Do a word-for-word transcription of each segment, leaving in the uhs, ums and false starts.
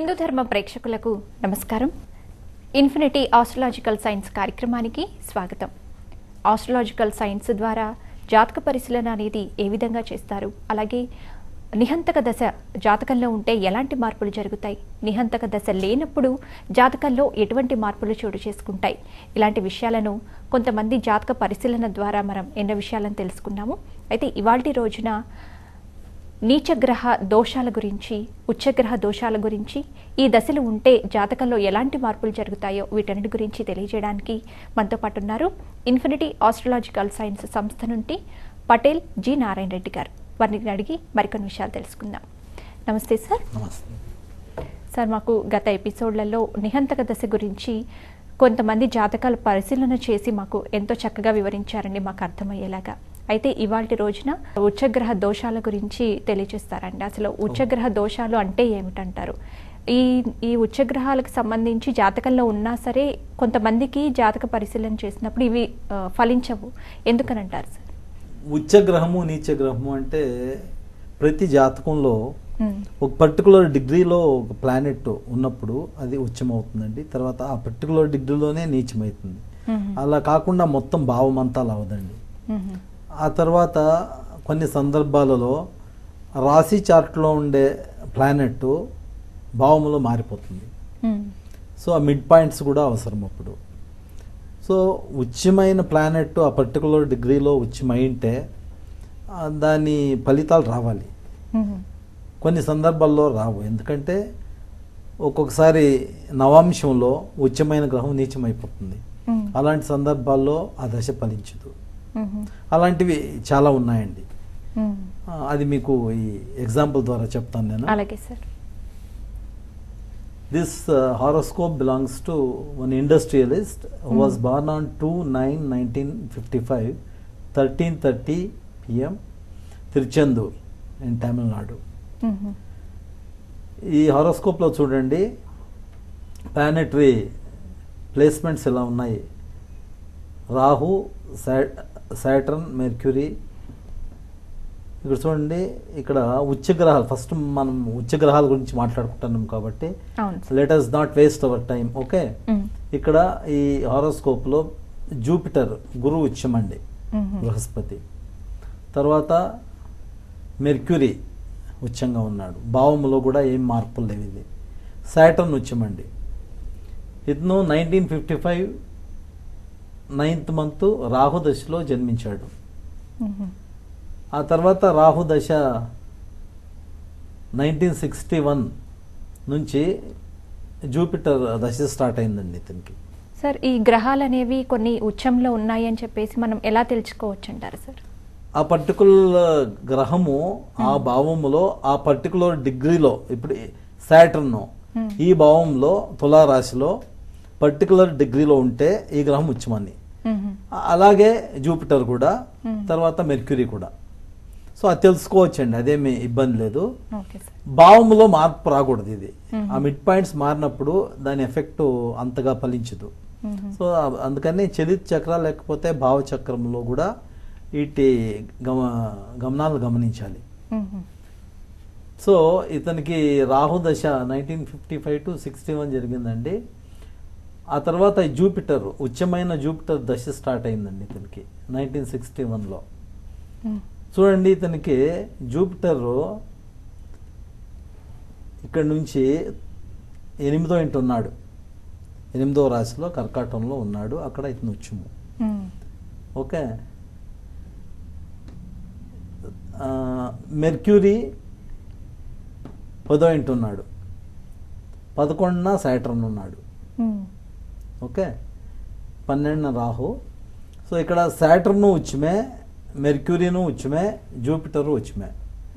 హిందూ ధర్మ ప్రేక్షకులకు నమస్కారం. ఇన్ఫినిటీ ఆస్ట్రాలజికల్ సైన్స్ కార్యక్రమానికి స్వాగతం. ఆస్ట్రాలజికల్ సైన్స్ ద్వారా జాతక పరిశీలన అనేది ఏ విధంగా చేస్తారు, అలాగే నిహంతక దశ జాతకంలో ఉంటే ఎలాంటి మార్పులు జరుగుతాయి, నిహంతక దశ లేనప్పుడు జాతకంలో ఎటువంటి మార్పులు చోటు చేసుకుంటాయి, ఇలాంటి విషయాలను కొంతమంది జాతక పరిశీలన ద్వారా మనం ఎన్నో విషయాలను తెలుసుకున్నాము. అయితే ఇవాల్టి రోజున నీచగ్రహ దోషాల గురించి, ఉచ్చగ్రహ దోషాల గురించి, ఈ దశలు ఉంటే జాతకంలో ఎలాంటి మార్పులు జరుగుతాయో వీటన్నిటి గురించి తెలియజేయడానికి మనతో పాటు ఉన్నారు ఇన్ఫినిటీ ఆస్ట్రాలజికల్ సైన్స్ సంస్థ నుండి పటేల్ జి నారాయణ రెడ్డి గారు. వారిని అడిగి మరికొన్ని విషయాలు తెలుసుకుందాం. నమస్తే సార్. నమస్తే సార్, మాకు గత ఎపిసోడ్లలో నిహంతక దశ గురించి కొంతమంది జాతకాల పరిశీలన చేసి మాకు ఎంతో చక్కగా వివరించారండి, మాకు అర్థమయ్యేలాగా. అయితే ఇవాల్టి రోజున ఉచ్చగ్రహ దోషాల గురించి తెలియజేస్తారండి. అసలు ఉచ్చగ్రహ దోషాలు అంటే ఏమిటంటారు? ఈ ఈ ఉచ్చగ్రహాలకు సంబంధించి జాతకంలో ఉన్నా సరే కొంతమందికి జాతక పరిశీలన చేసినప్పుడు ఇవి ఫలించవు, ఎందుకనంటారు సార్? ఉచ్చగ్రహము నీచగ్రహము అంటే ప్రతి జాతకంలో ఒక పర్టికులర్ డిగ్రీలో ఒక ప్లానెట్ ఉన్నప్పుడు అది ఉచ్చమవుతుందండి. తర్వాత ఆ పర్టికులర్ డిగ్రీలోనే నీచమవుతుంది. అలా కాకుండా మొత్తం భావం అంతా అలా అవదండి. ఆ తర్వాత కొన్ని సందర్భాలలో రాశి చార్ట్లో ఉండే ప్లానెట్ భావములో మారిపోతుంది. సో ఆ మిడ్ పాయింట్స్ కూడా అవసరం అప్పుడు. సో ఉచ్చమైన ప్లానెట్ ఆ పర్టికులర్ డిగ్రీలో ఉచ్చమైంటే దాని ఫలితాలు రావాలి. కొన్ని సందర్భాల్లో రావు, ఎందుకంటే ఒక్కొక్కసారి నవాంశంలో ఉచ్చమైన గ్రహం నీచమైపోతుంది. అలాంటి సందర్భాల్లో ఆ దశ ఫలించదు. అలాంటివి చాలా ఉన్నాయండి. అది మీకు ఈ ఎగ్జాంపుల్ ద్వారా చెప్తాను నేను. అలాగే sir. This uh, horoscope belongs to one industrialist who mm. was born on two nine nineteen fifty-five, thirteen thirty p m Tiruchendur in Tamil Nadu. Mm-hmm. ఈ హారోస్కోప్లో చూడండి, ప్లానెటరీ ప్లేస్మెంట్స్ ఎలా ఉన్నాయి. Rahu, Saturn, Mercury. ఇక్కడ చూడండి, ఇక్కడ ఉచ్చగ్రహాలు, ఫస్ట్ మనం ఉచ్చగ్రహాల గురించి మాట్లాడుకుంటున్నాం కాబట్టి let us not waste our time. Okay, ఇక్కడ ఈ హారోస్కోప్లో జూపిటర్ గురువు ఉచ్చమండి, బృహస్పతి. తర్వాత మెర్క్యూరీ ఉచ్చంగా ఉన్నాడు, భావములో కూడా ఏం మార్పులు లేవు. ఇది సాటర్న్ ఉచ్చమండి. ఇతను nineteen fifty five ninth month Rahu దశలో జన్మించాడు. ఆ తర్వాత రాహు దశ నైన్టీన్ సిక్స్టీ వన్ నుంచి జూపిటర్ దశ స్టార్ట్ అయిందండి ఇతనికి. సార్, ఈ గ్రహాలు అనేవి కొన్ని ఉచ్చంలో ఉన్నాయి అని చెప్పేసి మనం ఎలా తెలుసుకోవచ్చు అంటారు సార్? ఆ పర్టికులర్ గ్రహము ఆ భావములో ఆ పర్టికులర్ డిగ్రీలో, ఇప్పుడు సాటర్న్ ఈ భావంలో తులారాశిలో పర్టికులర్ డిగ్రీలో ఉంటే ఈ గ్రహం ఉచ్చమని. అలాగే జూపిటర్ కూడా, తర్వాత మెర్క్యూరీ కూడా. సో అది తెలుసుకోవచ్చండి, అదేమి ఇబ్బంది లేదు. భావములో మార్పు రాకూడదు. ఇది ఆ మిడ్ పాయింట్స్ మారినప్పుడు దాని ఎఫెక్ట్ అంతగా ఫలించదు. సో అందుకని చలిత్ చక్ర లేకపోతే భావ చక్రంలో కూడా వీటి గమ గమనాలు గమనించాలి. సో ఇతనికి రాహు దశ nineteen fifty five to sixty one జరిగిందండి. ఆ తర్వాత జూపిటర్ ఉచ్చమైన జూపిటర్ దశ స్టార్ట్ అయిందండి ఇతనికి నైన్టీన్ సిక్స్టీ వన్లో. చూడండి, ఇతనికి జూపిటర్ ఇక్కడ నుంచి ఎనిమిదో ఇంటి ఉన్నాడు, ఎనిమిదో రాశిలో కర్కాటంలో ఉన్నాడు. అక్కడ ఇతను ఉచ్చము. ఓకే, మెర్క్యూరీ పదో ఇంటి ఉన్నాడు, పదకొండున సాటర్న్ ఉన్నాడు. ఓకే, పన్నెండున రాహు. సో ఇక్కడ సాటర్ను ఉచ్చమే, మెర్క్యూరీను ఉచ్చమే, జూపిటర్ ఉచ్చమే.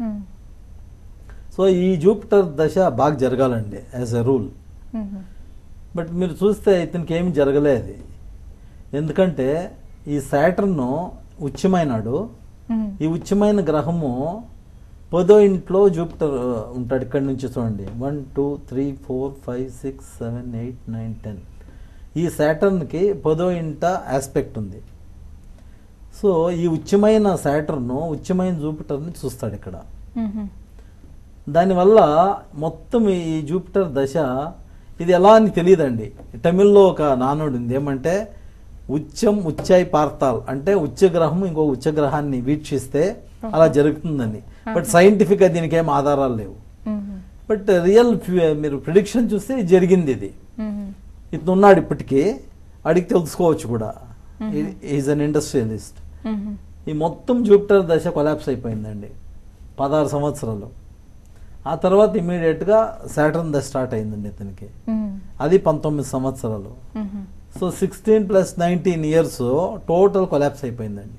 సో ఈ జూపిటర్ దశ బాగా జరగాలండి యాజ్ ఎ రూల్. బట్ మీరు చూస్తే ఇతనికి ఏమి జరగలేదు. ఎందుకంటే ఈ సాటర్న్ ఉచ్చమైనాడు. ఈ ఉచ్చమైన గ్రహము పదో ఇంట్లో జూపిటర్ ఉంటాడు. ఇక్కడ నుంచి చూడండి, one two three four five six seven eight nine ten. ఈ సాటర్న్కి పదో ఇంట ఆస్పెక్ట్ ఉంది. సో ఈ ఉచ్చమైన సాటర్న్ ఉచ్చమైన జూపిటర్ని చూస్తాడు ఇక్కడ. దానివల్ల మొత్తం ఈ జూపిటర్ దశ ఇది ఎలా అని తెలియదండి. తమిళ్లో ఒక నానుడు ఉంది, ఏమంటే ఉచ్చం ఉచ్చాయి పార్తాల్ అంటే ఉచ్చగ్రహం ఇంకో ఉచ్చగ్రహాన్ని వీక్షిస్తే అలా జరుగుతుందని. బట్ సైంటిఫిక్గా దీనికి ఏం ఆధారాలు లేవు. బట్ రియల్ మీరు ప్రిడిక్షన్ చూస్తే జరిగింది. ఇది ఇతను ఉన్నాడు ఇప్పటికీ, అడిగి తెలుసుకోవచ్చు కూడా. Is an industrialist. ఈ మొత్తం జూపిటర్ దశ కొలాప్స్ అయిపోయిందండి పదహారు సంవత్సరాలు. ఆ తర్వాత ఇమీడియట్గా సాటర్న్ దశ స్టార్ట్ అయిందండి ఇతనికి, అది పంతొమ్మిది సంవత్సరాలు. So sixteen plus nineteen years total collapse అయిపోయిందండి.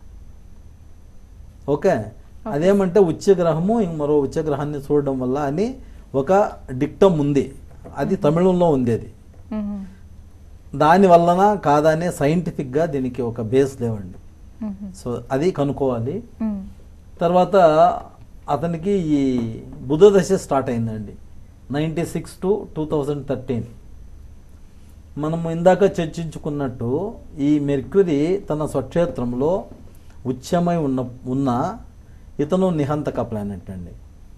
ఓకే, అదేమంటే ఉచ్చగ్రహము ఇంక మరో ఉచ్చగ్రహాన్ని చూడడం వల్ల అని ఒక డిక్టమ్ ఉంది, అది తమిళంలో ఉంది. అది దాని వలన కాదనే సైంటిఫిక్గా దీనికి ఒక బేస్ లేవండి. సో అది కనుక్కోవాలి. తర్వాత అతనికి ఈ బుధ దశ స్టార్ట్ అయిందండి ninety six to two thousand thirteen. మనం ఇందాక చర్చించుకున్నట్టు ఈ మెర్క్యూరీ తన స్వక్షేత్రంలో ఉచ్చమై ఉన్న ఉన్న ఇతను నిహంతక ప్లానెట్ అండి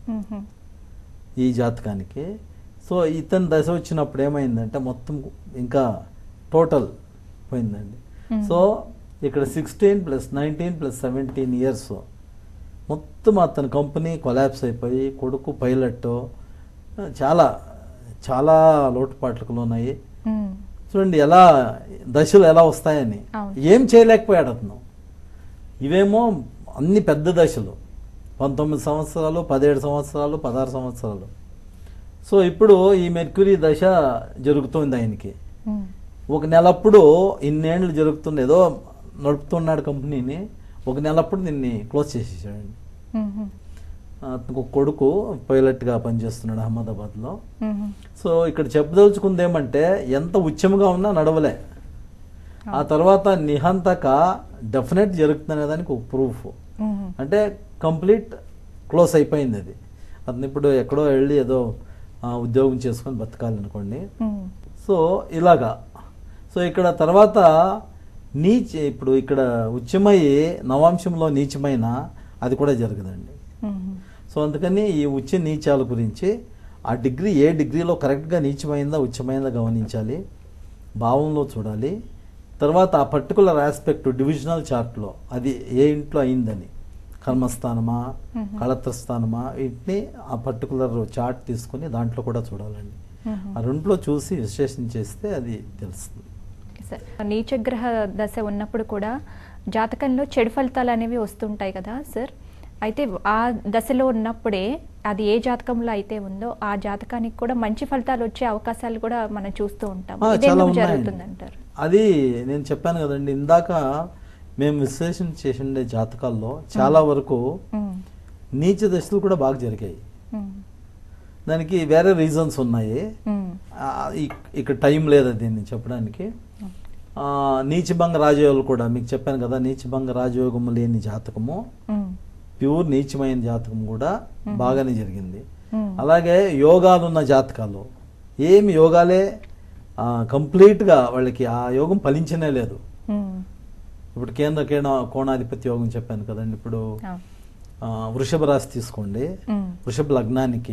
ఈ జాతకానికి. సో ఇతని దశ వచ్చినప్పుడు ఏమైందంటే మొత్తం ఇంకా టోటల్ పోయిందండి. సో ఇక్కడ sixteen plus nineteen plus seventeen years మొత్తం అతని కంపెనీ కొలాప్స్ అయిపోయి, కొడుకు పైలట్, చాలా చాలా లోటుపాట్లకు ఉన్నాయి. చూడండి ఎలా దశలు ఎలా వస్తాయని. ఏం చేయలేకపోయాడు అతను. ఇవేమో అన్ని పెద్ద దశలు, పంతొమ్మిది సంవత్సరాలు, పదిహేడు సంవత్సరాలు, పదహారు సంవత్సరాలు. సో ఇప్పుడు ఈ మెర్క్యూరీ దశ జరుగుతుంది ఆయనకి. ఒక నెలప్పుడు ఇన్నేళ్ళు జరుగుతుంది, ఏదో నడుపుతున్నాడు కంపెనీని, ఒక నెలప్పుడు దీన్ని క్లోజ్ చేసేసాడండి. అతనికి కొడుకు పైలట్గా పనిచేస్తున్నాడు అహ్మదాబాద్లో. సో ఇక్కడ చెప్పదలుచుకుంది ఏమంటే ఎంత ఉచ్చముగా ఉన్నా నడవలే. ఆ తర్వాత నిహంతక డెఫినెట్ జరుగుతుందనే దానికి ఒక ప్రూఫ్. అంటే కంప్లీట్ క్లోజ్ అయిపోయింది అది. అతను ఇప్పుడు ఎక్కడో వెళ్ళి ఏదో ఉద్యోగం చేసుకొని బతకాలనుకోండి. సో ఇలాగా. సో ఇక్కడ తర్వాత నీచ ఇప్పుడు ఇక్కడ ఉచ్చమయ్యి నవాంశంలో నీచమైన అది కూడా జరగదండి. సో అందుకని ఈ ఉచ్చ నీచాల గురించి ఆ డిగ్రీ ఏ డిగ్రీలో కరెక్ట్గా నీచమైందా ఉచ్చమైందా గమనించాలి, భావంలో చూడాలి. తర్వాత ఆ పర్టికులర్ ఆస్పెక్ట్ డివిజనల్ చార్ట్లో అది ఏ ఇంట్లో అయిందని, కర్మస్థానమా కళత్రస్థానమా, వీటిని ఆ పర్టికులర్ చార్ట్ తీసుకుని దాంట్లో కూడా చూడాలండి. ఆ రెంట్లో చూసి విశ్లేషణ చేస్తే అది తెలుస్తుంది. నీచగ్రహ దశ ఉన్నప్పుడు కూడా జాతకంలో చెడు ఫలితాలు అనేవి వస్తుంటాయి కదా సార్. అయితే ఆ దశలో ఉన్నప్పుడే అది ఏ జాతకంలో అయితే ఉందో ఆ జాతకానికి కూడా మంచి ఫలితాలు వచ్చే అవకాశాలు కూడా మనం చూస్తూ ఉంటాం. జరుగుతుందంటారు. అది నేను చెప్పాను కదండి ఇందాక, మేము విశ్లేషణ చేసిండే జాతకాల్లో చాలా వరకు నీచ దశలు కూడా బాగా జరిగాయి. దానికి వేరే రీజన్స్ ఉన్నాయి, ఇక్కడ టైం లేదు దీన్ని చెప్పడానికి. నీచభంగ రాజయోగాలు కూడా మీకు చెప్పాను కదా, నీచభంగ రాజయోగము లేని జాతకము, ప్యూర్ నీచమైన జాతకం కూడా బాగానే జరిగింది. అలాగే యోగాలు ఉన్న జాతకాలు ఏమి యోగాలే కంప్లీట్గా వాళ్ళకి ఆ యోగం ఫలించనే లేదు. ఇప్పుడు కేంద్ర కేణ కోణాధిపతి యోగం చెప్పాను కదండి. ఇప్పుడు వృషభ రాశి తీసుకోండి, వృషభ లగ్నానికి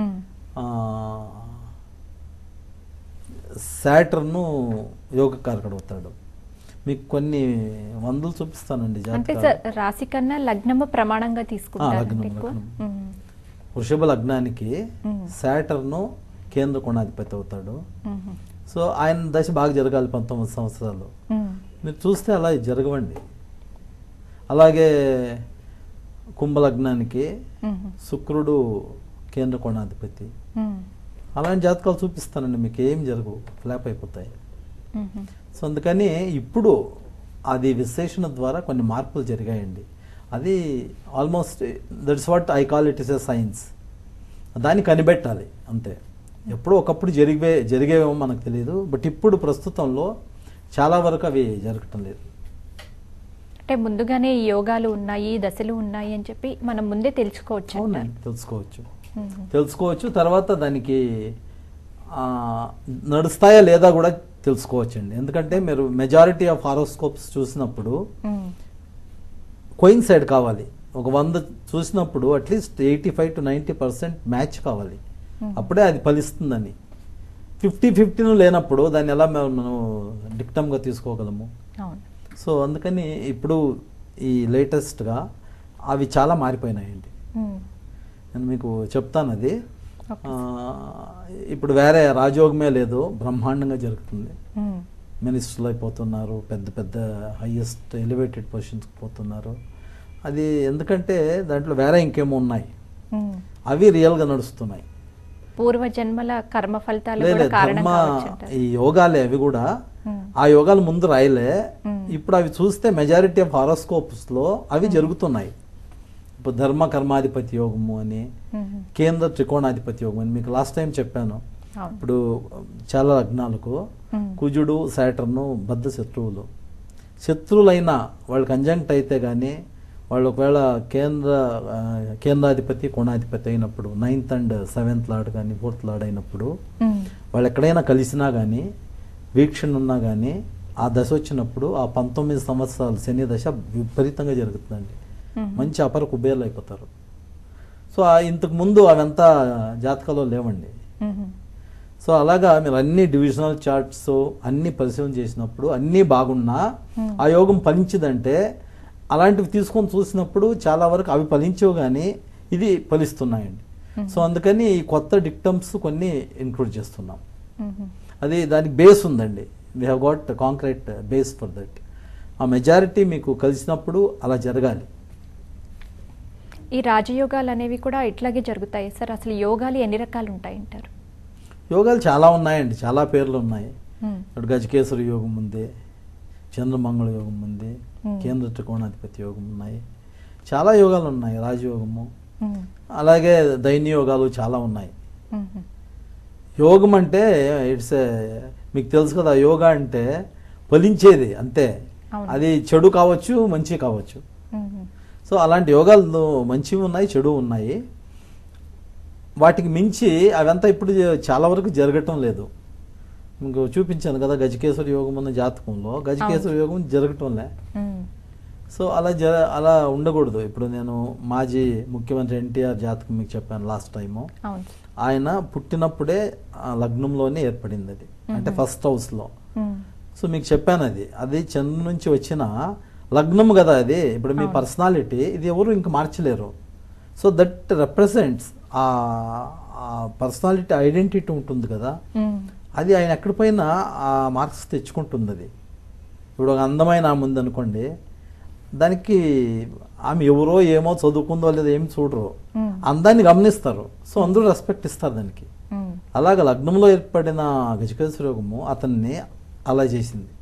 సాటర్న్ యోగకారకుడు అవుతాడు. మీకు కొన్ని వందలు చూపిస్తానండి. రాశి కన్నా లగ్నము ప్రమాణంగా తీసుకుంటారు. వృషభ లగ్నానికి సాటర్న్ కేంద్ర కోణాధిపతి అవుతాడు. సో ఆయన దశ బాగా జరగాలి పంతొమ్మిది సంవత్సరాలు. మీరు చూస్తే అలా జరగవండి. అలాగే కుంభలగ్నానికి శుక్రుడు కేంద్ర కోణాధిపతి. అలాంటి జాతకాలు చూపిస్తానండి, మీకు ఏం జరగవు, ఫ్లాప్ అయిపోతాయి. సో అందుకని ఇప్పుడు అది విశ్లేషణ ద్వారా కొన్ని మార్పులు జరిగాయండి. అది almost that's what I call it is a science. దాన్ని కనిపెట్టాలి అంతే. ఎప్పుడో ఒకప్పుడు జరిగే జరిగేవేమో మనకు తెలియదు, బట్ ఇప్పుడు ప్రస్తుతంలో చాలా వరకు అవి జరగటం లేదు. అంటే ముందుగానే ఈ యోగాలు ఉన్నాయి, దశలు ఉన్నాయి అని చెప్పి మనం ముందే తెలుసుకోవచ్చు. తెలుసుకోవచ్చు తెలుసుకోవచ్చు తర్వాత దానికి నడుస్తాయా లేదా కూడా తెలుసుకోవచ్చండి. ఎందుకంటే మీరు మెజారిటీ ఆఫ్ హారోస్కోప్స్ చూసినప్పుడు కోయిన్సైడ్ కావాలి. ఒక వంద చూసినప్పుడు at least eighty five to ninety percent match కావాలి, అప్పుడే అది ఫలిస్తుందని. ఫిఫ్టీ ఫిఫ్టీను లేనప్పుడు దాన్ని ఎలా మనం డిక్టమ్గా తీసుకోగలము? సో అందుకని ఇప్పుడు ఈ లేటెస్ట్గా అవి చాలా మారిపోయినాయండి. నేను మీకు చెప్తాను అది. ఇప్పుడు వేరే రాజయోగమే లేదు, బ్రహ్మాండంగా జరుగుతుంది. మినిస్టర్లు అయిపోతున్నారు, పెద్ద పెద్ద హైయెస్ట్ ఎలివేటెడ్ పొజిషన్స్కి పోతున్నారు. అది ఎందుకంటే దాంట్లో వేరే ఇంకేమో ఉన్నాయి, అవి రియల్గా నడుస్తున్నాయి. పూర్వ జన్మల కర్మ ఫలితాలు లేదు కర్మ ఈ యోగాలే అవి కూడా. ఆ యోగాలు ముందు రాయలే, ఇప్పుడు అవి చూస్తే మెజారిటీ ఆఫ్ హారోస్కోప్స్ లో అవి జరుగుతున్నాయి. ఇప్పుడు ధర్మ కర్మాధిపతి యోగము అని, కేంద్ర త్రికోణాధిపతి యోగం అని మీకు లాస్ట్ టైం చెప్పాను. ఇప్పుడు చాలా లగ్నాలకు కుజుడు సాటర్ను బద్ధ శత్రువులు. శత్రువులైనా వాళ్ళు కంజంక్ట్ అయితే కానీ వాళ్ళు ఒకవేళ కేంద్ర కేంద్రాధిపతి కోణాధిపతి అయినప్పుడు, నైన్త్ అండ్ సెవెంత్ లార్డ్ కానీ ఫోర్త్ లార్డ్ అయినప్పుడు వాళ్ళు ఎక్కడైనా కలిసినా కానీ వీక్షణ ఉన్నా కానీ ఆ దశ వచ్చినప్పుడు ఆ పంతొమ్మిది సంవత్సరాలు శని దశ విపరీతంగా జరుగుతుందండి. మంచి అపర కుబేర్లు అయిపోతారు. సో ఇంతకు ముందు అవంతా జాతకాలో లేవండి. సో అలాగా మీరు అన్ని డివిజనల్ చార్ట్స్ అన్ని పరిశీలన చేసినప్పుడు అన్నీ బాగున్నా ఆ యోగం ఫలించదంటే అలాంటివి తీసుకొని చూసినప్పుడు చాలా వరకు అవి ఫలించవు కానీ ఇది ఫలిస్తున్నాయండి. సో అందుకని ఈ కొత్త డిక్టమ్స్ కొన్ని ఇంక్లూడ్ చేస్తున్నాం. అది దానికి బేస్ ఉందండి. We have got concrete base for that. ఆ మెజారిటీ మీకు కలిసినప్పుడు అలా జరగాలి. ఈ రాజయోగాలు అనేవి కూడా ఇట్లాగే జరుగుతాయి సార్? అసలు యోగాలు ఎన్ని రకాలు ఉంటాయి అంటారు? యోగాలు చాలా ఉన్నాయండి, చాలా పేర్లు ఉన్నాయి. ఇప్పుడు గజకేశ్వర యోగం ఉంది, చంద్రమంగళ యోగం ఉంది, కేంద్ర త్రికోణాధిపతి యోగం ఉన్నాయి, చాలా యోగాలు ఉన్నాయి. రాజయోగము, అలాగే దైన్య యోగాలు చాలా ఉన్నాయి. యోగం అంటే ఇట్స్ మీకు తెలుసు కదా, యోగా అంటే ఫలించేది అంతే. అది చెడు కావచ్చు, మంచి కావచ్చు. సో అలాంటి యోగాలు మంచివి ఉన్నాయి, చెడు ఉన్నాయి. వాటికి మించి అవంతా ఇప్పుడు చాలా వరకు జరగటం లేదు. మీకు చూపించాను కదా గజకేశ్వర యోగం ఉన్న జాతకంలో గజకేశ్వర యోగం జరగటంలే. సో అలా జ అలా ఉండకూడదు. ఇప్పుడు నేను మాజీ ముఖ్యమంత్రి ఎన్టీఆర్ జాతకం మీకు చెప్పాను లాస్ట్ టైము. ఆయన పుట్టినప్పుడే లగ్నంలోనే ఏర్పడింది అది, అంటే ఫస్ట్ హౌస్లో. సో మీకు చెప్పాను అది అది చంద్రుడి నుంచి వచ్చిన లగ్నం కదా అది. ఇప్పుడు మీ పర్సనాలిటీ ఇది ఎవరు ఇంక మార్చలేరు. సో దట్ రిప్రజెంట్స్ ఆ పర్సనాలిటీ ఐడెంటిటీ ఉంటుంది కదా, అది ఆయన ఎక్కడ పోయినా ఆ మార్క్స్ తెచ్చుకుంటుంది. అది ఇప్పుడు ఒక అందమైన ఆమె ఉంది అనుకోండి, దానికి ఆమె ఎవరో ఏమో చదువుకుందో లేదో ఏమి చూడరు, అందాన్ని గమనిస్తారు. సో అందరూ రెస్పెక్ట్ ఇస్తారు దానికి. అలాగ లగ్నంలో ఏర్పడిన గజకేశ్వర యోగము అతన్ని అలా చేసింది.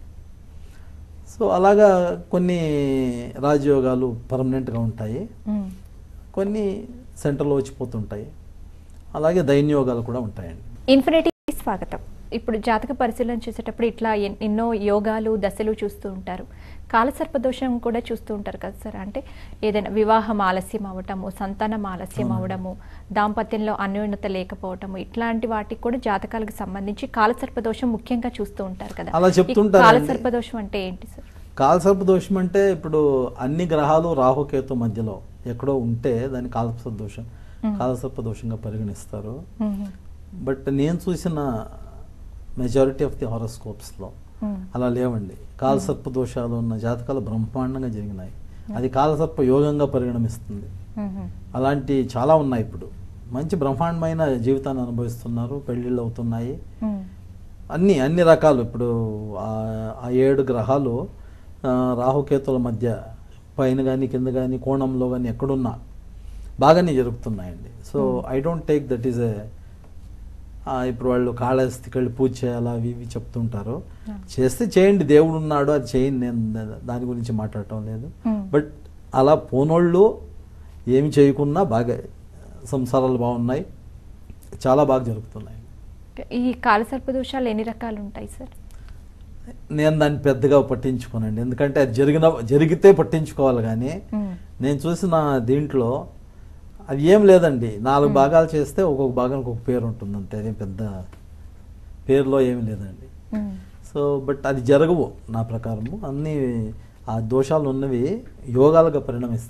సో అలాగా కొన్ని రాజయోగాలు పర్మనెంట్గా ఉంటాయి, కొన్ని సెంటర్లో వచ్చిపోతుంటాయి. అలాగే దైన్యోగాలు కూడా ఉంటాయండి. ఇన్ఫినిటీ స్వాగతం. ఇప్పుడు జాతక పరిశీలన చేసేటప్పుడు ఇట్లా ఎన్నో యోగాలు దశలు చూస్తూ ఉంటారు. కాలసర్పదోషం కూడా చూస్తూ ఉంటారు కదా సార్? అంటే ఏదైనా వివాహం ఆలస్యం అవ్వటము, సంతానం ఆలస్యం అవ్వడము, దాంపత్యంలో అన్యోన్యత లేకపోవటము, ఇట్లాంటి వాటికి కూడా జాతకాలకు సంబంధించి కాలసర్పదోషం ముఖ్యంగా చూస్తూ ఉంటారు కదా. అలా చెప్తుంటారు. కాలసర్పదోషం అంటే ఏంటి సార్? కాలసర్పదోషం అంటే ఇప్పుడు అన్ని గ్రహాలు రాహుకేతు మధ్యలో ఎక్కడో ఉంటే దాన్ని కాలసర్పదోషం కాలసర్పదోషంగా పరిగణిస్తారు. బట్ నేను చూసిన మెజారిటీ ఆఫ్ ది హారోస్కోప్స్లో అలా లేవండి. కాలసర్ప దోషాలు ఉన్న జాతకాలు బ్రహ్మాండంగా జరిగినాయి. అది కాలసర్ప యోగంగా పరిగణమిస్తుంది. అలాంటి చాలా ఉన్నాయి. ఇప్పుడు మంచి బ్రహ్మాండమైన జీవితాన్ని అనుభవిస్తున్నారు, పెళ్లిళ్ళు అవుతున్నాయి, అన్ని అన్ని రకాలు. ఇప్పుడు ఆ ఏడు గ్రహాలు రాహుకేతుల మధ్య పైన కానీ కింద కానీ కోణంలో కానీ ఎక్కడున్నా బాగానే జరుగుతున్నాయండి. So I don't take that is a ఇప్పుడు వాళ్ళు కాళహస్తికి వెళ్ళి పూజ చేయాలా అవి ఇవి చెప్తుంటారు. చేస్తే చేయండి, దేవుడు ఉన్నాడు, అది చేయండి, నేను దాని గురించి మాట్లాడటం లేదు. బట్ అలా పోనోళ్ళు ఏమి చేయకున్నా బాగా సంసారాలు బాగున్నాయి, చాలా బాగా జరుగుతున్నాయి. ఈ కాలసర్పదోషాలు ఎన్ని రకాలు ఉంటాయి సార్? నేను దాన్ని పెద్దగా పట్టించుకోనండి, ఎందుకంటే అది జరిగిన జరిగితే పట్టించుకోవాలి. కానీ నేను చూసిన దీంట్లో అది ఏం లేదండి. నాలుగు భాగాలు చేస్తే ఒక్కొక్క భాగానికి ఒక పేరు ఉంటుంది అంతే, అదే పెద్ద పేరులో ఏమి లేదండి. సో బట్ అది జరగవు నా ప్రకారము. అన్ని ఆ దోషాలు ఉన్నవి యోగాలుగా పరిణమిస్తాయి.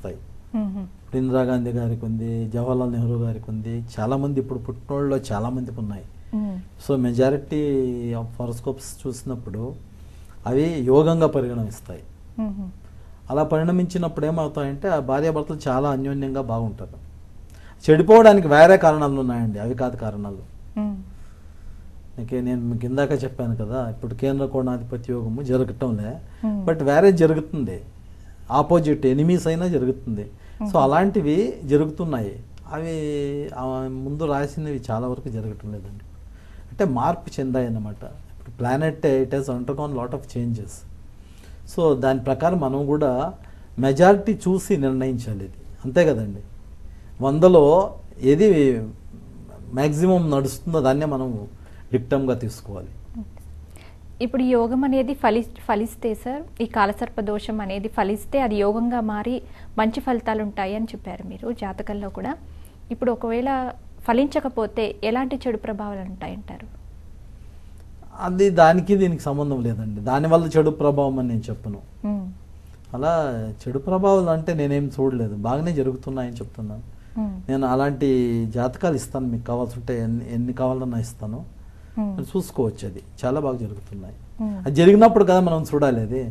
మ్మ్. ఇప్పుడు ఇందిరాగాంధీ గారికి ఉంది, జవహర్లాల్ నెహ్రూ గారికి ఉంది, చాలామంది ఇప్పుడు పుట్టినోళ్ళలో చాలామందికి ఉన్నాయి. మ్మ్. సో మెజారిటీ ఆఫ్ హారోస్కోప్స్ చూసినప్పుడు అవి యోగంగా పరిగణిస్తాయి. మ్మ్. అలా పరిణమించినప్పుడు ఏమవుతాయంటే ఆ భార్యాభర్తలు చాలా అన్యోన్యంగా బాగుంటారు. చెడిపోవడానికి వేరే కారణాలు ఉన్నాయండి, అవి కాదు కారణాలు. మ్మ్. ఇంకే నేను మీకు ఇందాక చెప్పాను కదా, ఇప్పుడు కేంద్ర కోణాధిపతి యోగము జరగటంలే, Hmm. బట్ వేరే జరుగుతుంది, ఆపోజిట్ ఎనిమీస్ అయినా జరుగుతుంది. సో అలాంటివి జరుగుతున్నాయి. అవి ఆ ముందు రాసినవి చాలా వరకు జరగటం లేదండి. అంటే మార్పు చెందాయి అన్నమాట. ఇప్పుడు planet it has undergone lot of changes. So దాని ప్రకారం మనం కూడా మెజారిటీ చూసి నిర్ణయించాలి. ఇది అంతే కదండి. వందలో ఏది మ్యాక్సిమం నడుస్తుందో దాన్నే మనం డిక్టమ్గా తీసుకోవాలి. ఇప్పుడు యోగం అనేది ఫలి ఫలిస్తే సార్, ఈ కాలసర్ప దోషం అనేది ఫలిస్తే అది యోగంగా మారి మంచి ఫలితాలు ఉంటాయి అని చెప్పారు మీరు జాతకంలో కూడా. ఇప్పుడు ఒకవేళ ఫలించకపోతే ఎలాంటి చెడు ప్రభావాలు ఉంటాయంటారు? అది దానికి దీనికి సంబంధం లేదండి. దానివల్ల చెడు ప్రభావం అని నేను చెప్పను. మ్మ్. అలా చెడు ప్రభావాలు అంటే నేనేం చూడలేదు, బాగానే జరుగుతున్నాయని చెప్తున్నాను. మ్మ్. నేను అలాంటి జాతకాలు ఇస్తాను, మీకు కావాల్సి ఉంటే ఎన్ని ఎన్ని కావాలన్నా ఇస్తాను, మ్మ్. అది చూసుకోవచ్చు. అది చాలా బాగా జరుగుతున్నాయి. మ్మ్. అది జరిగినప్పుడు కదా మనం చూడాలి. అది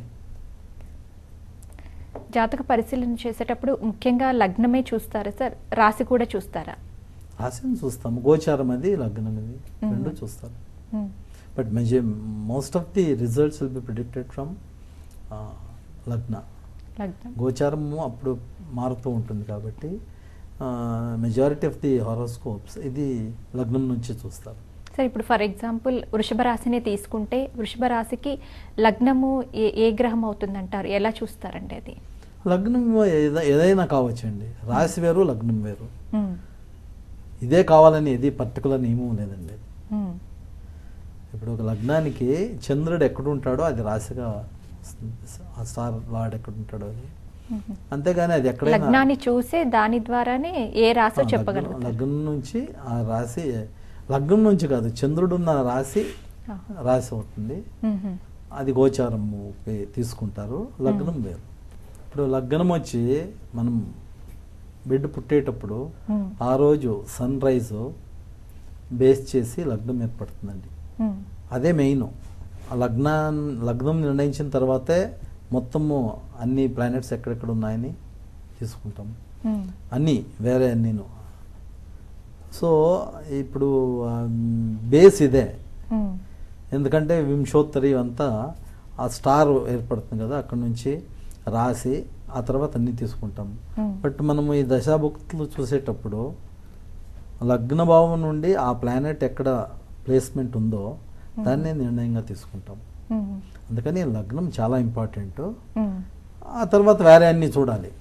జాతక పరిశీలన చేసేటప్పుడు ముఖ్యంగా లగ్నమే చూస్తారా సార్, రాశి కూడా చూస్తారా? రాశిని చూస్తాము, గోచారం అది, లగ్నం అది, మ్మ్. రెండు చూస్తారు. మ్మ్. But major most of the results will be predicted from లగ్న. లగ్నం. గోచారము అప్పుడు మారుతూ ఉంటుంది కాబట్టి మెజారిటీ ఆఫ్ ది హారోస్కోప్స్ ఇది లగ్నం నుంచి చూస్తారు. సార్ ఇప్పుడు ఫర్ ఎగ్జాంపుల్ వృషభ రాశిని తీసుకుంటే వృషభ రాశికి లగ్నము ఏ ఏ గ్రహం అవుతుందంటారు, ఎలా చూస్తారండి అది? లగ్నం ఏద- ఏదైనా కావచ్చండి, రాశి వేరు లగ్నం వేరు. మ్మ్. ఇదే కావాలని ఇది పర్టికులర్ నియమం లేదండి. మ్మ్. ఇప్పుడు ఒక లగ్నానికి చంద్రుడు ఎక్కడుంటాడో అది రాశిగా వస్తుంది, ఆ స్టార్ లార్డ్ ఎక్కడుంటాడో అది. మ్మ్. అంతేగాని అది ఎక్కడైనా లగ్నాన్ని చూసే దాని ద్వారానే ఏ రాశో ఆ, లగ్నం- చెప్పగలుగుతారు. లగ్నం నుంచి ఆ రాశి, లగ్నం నుంచి కాదు, చంద్రుడున్న రాశి ఆ. రాశి అవుతుంది. మ్మ్. అది గోచారము తీసుకుంటారు, లగ్నం వేరు. ఇప్పుడు లగ్నం వచ్చి మనం బిడ్డ పుట్టేటప్పుడు మ్మ్. ఆ రోజు సన్ రైజ్ బేస్ చేసి లగ్నం ఏర్పడుతుందండి. మ్మ్. అదే మెయిన్. ఆ లగ్నా లగ్నం నిర్ణయించిన తర్వాతే మొత్తము అన్ని ప్లానెట్స్ ఎక్కడెక్కడ ఉన్నాయని తీసుకుంటాము, మ్మ్. అన్నీ వేరే అన్నీను. సో ఇప్పుడు బేస్ ఇదే, మ్మ్. ఎందుకంటే వింశోత్తరి అంతా ఆ స్టార్ ఏర్పడుతుంది కదా, అక్కడ నుంచి రాసి ఆ తర్వాత అన్నీ తీసుకుంటాము. మ్మ్. బట్ మనము ఈ దశాభుక్తులు చూసేటప్పుడు లగ్న భావం నుండి ఆ ప్లానెట్ ఎక్కడ ప్లేస్మెంట్ ఉందో దాన్నే నిర్ణయంగా తీసుకుంటాం. మ్మ్. అందుకని లగ్నం చాలా ఇంపార్టెంట్. మ్మ్. ఆ తర్వాత వేరే అన్నీ చూడాలి.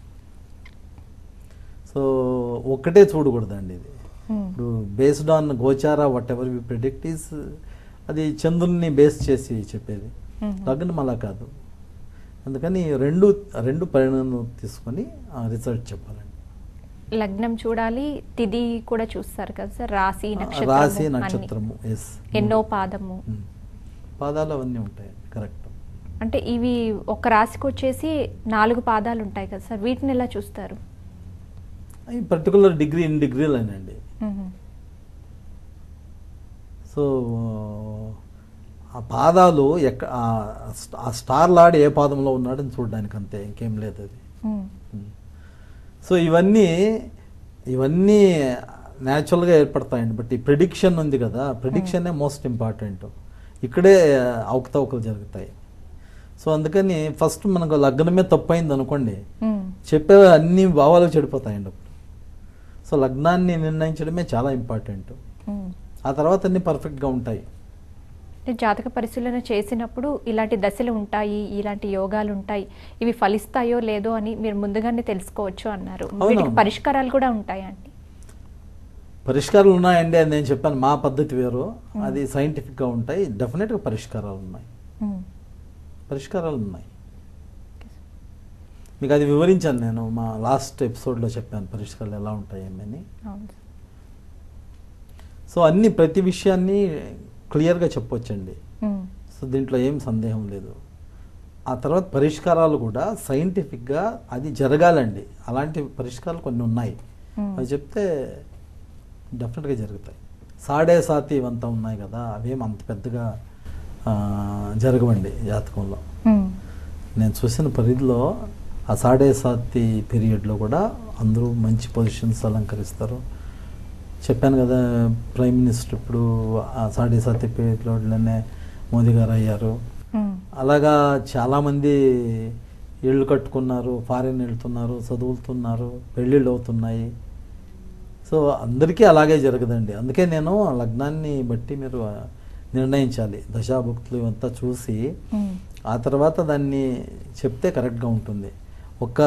సో ఒక్కటే చూడకూడదండి ఇది. మ్మ్. ఇప్పుడు బేస్డ్ ఆన్ గోచార whatever we predict is, అది చంద్రుని బేస్ చేసి చెప్పేది. మ్మ్. లగ్నం అలా కాదు. అందుకని రెండు రెండు పరిణామం తీసుకొని రిజల్ట్ చెప్పాలండి. లగ్నం చూడాలి, తిథి కూడా చూస్తారు కదా సార్, రాశి రాశి నక్షత్రము అన్ని. నక్షత్రము ఎస్, ఎన్నో పాదము. పాదాలు అవన్నీ ఉంటాయండి, కరెక్ట్. అంటే ఇవి ఒక రాశికి వచ్చేసి నాలుగు పాదాలు ఉంటాయి కదా సార్, వీటిని ఎలా చూస్తారు? ఈ పర్టికులర్ డిగ్రీ ఇన్ డిగ్రీలేనండి. మ్మ్. సో ఆ పాదాలు ఎక్క ఆ స్టార్ లార్డ్ ఏ పాదంలో ఉన్నాడని చూడడానికి, అంతే, ఇంకేం లేదు అది. మ్మ్. సో ఇవన్నీ ఇవన్నీ న్యాచురల్గా ఏర్పడతాయండి. బట్ ఈ ప్రిడిక్షన్ ఉంది కదా, ప్రిడిక్షనే మోస్ట్ ఇంపార్టెంట్. ఇక్కడే అవకతవకలు జరుగుతాయి. సో అందుకని ఫస్ట్ మనకు లగ్నమే తప్పైంది అనుకోండి, మ్మ్. చెప్పే అన్ని భావాలు చెడిపోతాయండి అప్పుడు. సో లగ్నాన్ని నిర్ణయించడమే చాలా ఇంపార్టెంట్. మ్మ్. ఆ తర్వాత అన్ని పర్ఫెక్ట్గా ఉంటాయి. అంటే జాతక పరిశీలన చేసినప్పుడు ఇలాంటి దశలు ఉంటాయి, ఇలాంటి యోగాలు ఉంటాయి, ఇవి ఫలిస్తాయో లేదో అని మీరు ముందుగానే తెలుసుకోవచ్చు అన్నారు. అవునవును. వీటికి పరిష్కారాలు కూడా ఉంటాయా అండి? పరిష్కారాలు ఉన్నాయండి అని నేను చెప్పాను, మా పద్ధతి వేరు, అది సైంటిఫిక్గా ఉంటాయి. డెఫినెట్గా పరిష్కారాలు ఉన్నాయి, మ్మ్. పరిష్కారాలు ఉన్నాయి. మీకు అది వివరించాను నేను, మా లాస్ట్ ఎపిసోడ్లో చెప్పాను పరిష్కారాలు ఎలా ఉంటాయి అని. అవును. సో అన్ని ప్రతి విషయాన్ని క్లియర్గా చెప్పొచ్చండి. మ్మ్. సో దీంట్లో ఏం సందేహం లేదు. ఆ తర్వాత పరిష్కారాలు కూడా సైంటిఫిక్గా అది జరగాలండి. అలాంటి పరిష్కారాలు కొన్ని ఉన్నాయి, అవి చెప్తే డెఫినెట్గా జరుగుతాయి. సాడే సాతి ఇవంతా ఉన్నాయి కదా, అవేం అంత పెద్దగా జరగవండి జాతకంలో. నేను చూసిన పరిధిలో ఆ సాడే సాతి పీరియడ్లో కూడా అందరూ మంచి పొజిషన్స్ అలంకరిస్తారు. చెప్పాను కదా, ప్రైమ్ మినిస్టర్ ఇప్పుడు ఆ సాడే సాతి పీరియడ్లోనే మోదీ గారు అయ్యారు. అలాగా చాలామంది ఇళ్ళు కట్టుకున్నారు, ఫారిన్ వెళ్తున్నారు, చదువుతున్నారు, పెళ్ళిళ్ళు అవుతున్నాయి. సో అందరికీ అలాగే జరగదండి. అందుకే నేను లగ్నాన్ని బట్టి మీరు నిర్ణయించాలి, దశాభుక్తులు ఇవంతా చూసి ఆ తర్వాత దాన్ని చెప్తే కరెక్ట్గా ఉంటుంది. ఒక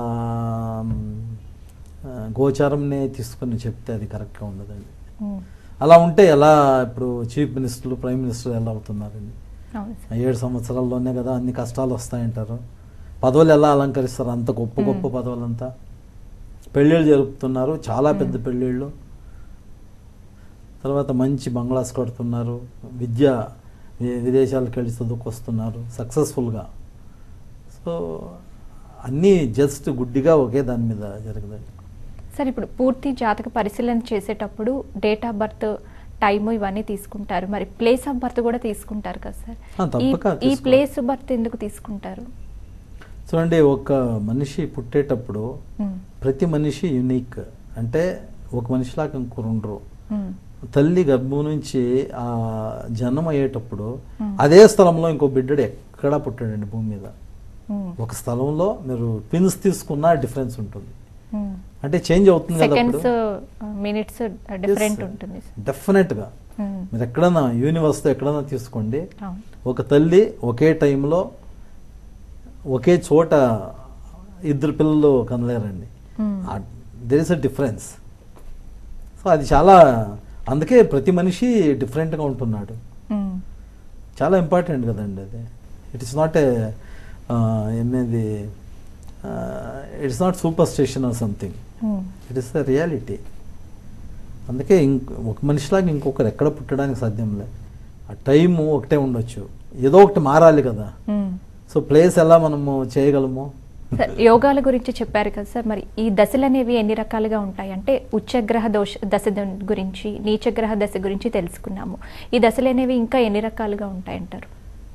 గోచారంనే తీసుకుని చెప్తే అది కరెక్ట్గా ఉండదండి. అలా ఉంటే ఎలా ఇప్పుడు చీఫ్ మినిస్టర్లు, ప్రైమ్ మినిస్టర్ ఎలా అవుతున్నారండి? ఏడు సంవత్సరాల్లోనే కదా అన్ని కష్టాలు వస్తాయంటారు. పదవులు ఎలా అలంకరిస్తారు? అంత గొప్ప గొప్ప పదవులంతా. పెళ్ళిళ్ళు జరుపుతున్నారు, చాలా పెద్ద పెళ్ళిళ్ళు. తర్వాత మంచి బంగ్లాస్ కడుతున్నారు, విద్య విదేశాలకు వెళ్ళి చదువుకొస్తున్నారు సక్సెస్ఫుల్గా. సో అన్నీ జస్ట్ గుడ్డిగా ఒకే దాని మీద జరగదండి. సార్, ఇప్పుడు పూర్తి జాతక పరిశీలన చేసేటప్పుడు డేట్ ఆఫ్ బర్త్, టైము ఇవన్నీ తీసుకుంటారు, మరి ప్లేస్ ఆఫ్ బర్త్ కూడా తీసుకుంటారు కదా సార్? ఈ ప్లేస్ బర్త్ ఎందుకు తీసుకుంటారు? చూడండి, ఒక మనిషి పుట్టేటప్పుడు ప్రతి మనిషి యునిక్. అంటే ఒక మనిషిలాగా ఇంకొకరు ఉండరు. తల్లి గర్భం నుంచి ఆ జన్మ అయ్యేటప్పుడు అదే స్థలంలో ఇంకో బిడ్డడు ఎక్కడా పుట్టాడండి భూమి మీద. ఒక స్థలంలో మీరు పిన్స్ తీసుకున్నా డిఫరెన్స్ ఉంటుంది, అంటే చేంజ్ అవుతుంది కదా, మినిట్స్ డిఫరెంట్ ఉంటుంది డెఫినెట్గా. మీరు ఎక్కడన్నా యూనివర్స్తో ఎక్కడన్నా తీసుకోండి, ఒక తల్లి ఒకే టైంలో ఒకే చోట ఇద్దరు పిల్లలు కనలేరండి. There is a difference. So అది చాలా, అందుకే ప్రతి మనిషి డిఫరెంట్గా ఉంటున్నాడు. చాలా ఇంపార్టెంట్ కదండి అది. ఇట్ ఇస్ నాట్ ఏ ఏమేది it's not superstition or something, it is the reality. అందుకే ఇంక ఒక మనిషిలాగా ఇంకొకరు ఎక్కడ పుట్టడానికి సాధ్యం లేదు. ఆ టైము ఒకటే ఉండొచ్చు, ఏదో ఒకటి మారాలి కదా. సో ప్లేస్ ఎలా మనము చేయగలము? యోగాల గురించి చెప్పారు కదా సార్, మరి ఈ దశలు అనేవి ఎన్ని రకాలుగా ఉంటాయి? అంటే ఉచ్చగ్రహ దోష దశ గురించి, నీచగ్రహ దశ గురించి తెలుసుకున్నాము. ఈ దశలు అనేవి ఇంకా ఎన్ని రకాలుగా ఉంటాయంటారు?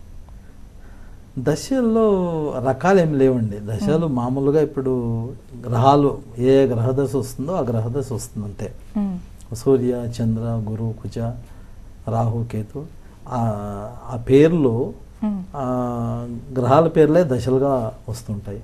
దశల్లో రకాలు ఏం లేవండి. దశలు మామూలుగా ఇప్పుడు గ్రహాలు ఏ గ్రహ దశ వస్తుందో ఆ గ్రహ దశ వస్తుంది అంతే. సూర్య, చంద్ర, గురు, కుజ, రాహు, కేతు, ఆ పేర్లు గ్రహాల పేర్లే దశలుగా వస్తుంటాయి.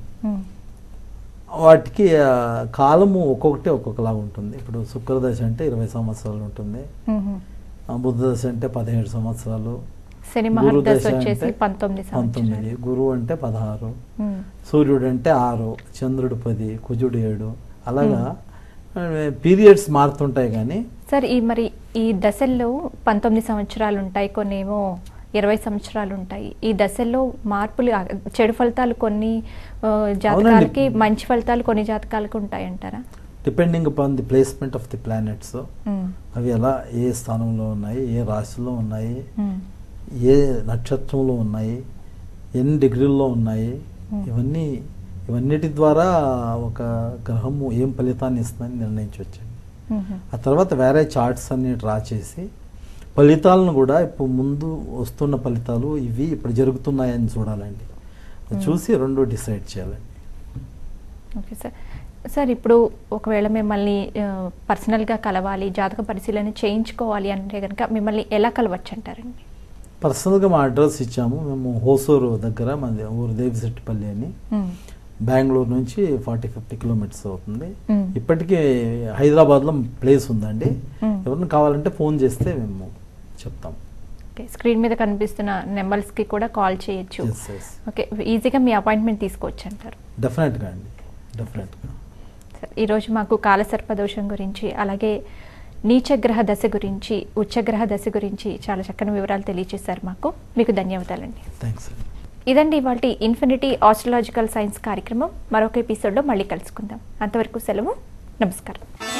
వాటికి కాలము ఒక్కొక్కటి ఒక్కొక్కలాగా ఉంటుంది. ఇప్పుడు శుక్రదశ అంటే ఇరవై సంవత్సరాలు ఉంటుంది, బుధ దశ అంటే పదిహేడు సంవత్సరాలు, గురు దశ అంటే పంతొమ్మిది, గురువు అంటే పదహారు, సూర్యుడు అంటే ఆరు, చంద్రుడు పది, కుజుడు ఏడు. అలాగా పీరియడ్స్ మారుతుంటాయి. కానీ సార్ ఈ మరి ఈ దశల్లో పంతొమ్మిది సంవత్సరాలు ఉంటాయి, కొన్ని ఏమో ఇరవై సంవత్సరాలు ఉంటాయి. ఈ దశల్లో మార్పులు, చెడు ఫలితాలు కొన్ని జాతకాలకి, మంచి ఫలితాలు కొన్ని జాతకాలకు ఉంటాయంటారా? Depending upon the placement of the planets. అవి ఎలా ఏ స్థానంలో ఉన్నాయి, ఏ రాశిలో ఉన్నాయి, ఏ నక్షత్రంలో ఉన్నాయి, ఎన్ని డిగ్రీల్లో ఉన్నాయి, ఇవన్నీ ఇవన్నిటి ద్వారా ఒక గ్రహము ఏం ఫలితాన్ని ఇస్తుందని నిర్ణయించవచ్చు. ఆ తర్వాత వేరే చార్ట్స్ అన్ని డ్రా చేసి ఫలితాలను కూడా ఇప్పుడు ముందు వస్తున్న ఫలితాలు ఇవి ఇప్పుడు జరుగుతున్నాయని చూడాలండి. చూసి రెండు డిసైడ్ చేయాలండి. Okay sir. సార్ ఇప్పుడు ఒకవేళ మిమ్మల్ని పర్సనల్గా కలవాలి, జాతక పరిశీలన చేయించుకోవాలి అంటే కనుక మిమ్మల్ని ఎలా కలవచ్చు అంటారండి? పర్సనల్గా మా అడ్రస్ ఇచ్చాము మేము. హోసూరు దగ్గర మాది ఊరు దేవిశెట్టిపల్లి అని. బెంగళూరు నుంచి ఫార్టీ ఫిఫ్టీ కిలోమీటర్స్ అవుతుంది. ఇప్పటికీ హైదరాబాద్లో ప్లేస్ ఉందండి. ఎవరిని కావాలంటే ఫోన్ చేస్తే మేము చెప్తాం. ఓకే, స్క్రీన్ మీద కనిపిస్తున్న నెంబర్స్కి కూడా కాల్ చేయొచ్చు. ఓకే, ఈజీగా మీ అపాయింట్మెంట్ తీసుకోవచ్చు అంటారు? డెఫినెట్గా అండి, డెఫినెట్గా. ఈరోజు మాకు కాలసర్పదోషం గురించి, అలాగే నీచగ్రహ దశ గురించి, ఉచ్చగ్రహ దశ గురించి చాలా చక్కని వివరాలు తెలియజేశారు మాకు. మీకు ధన్యవాదాలండి. థ్యాంక్స్. ఇదండి ఇవాల్టి ఇన్ఫినిటీ ఆస్ట్రాలజికల్ సైన్స్ కార్యక్రమం. మరొక ఎపిసోడ్లో మళ్ళీ కలుసుకుందాం. అంతవరకు సెలవు, నమస్కారం.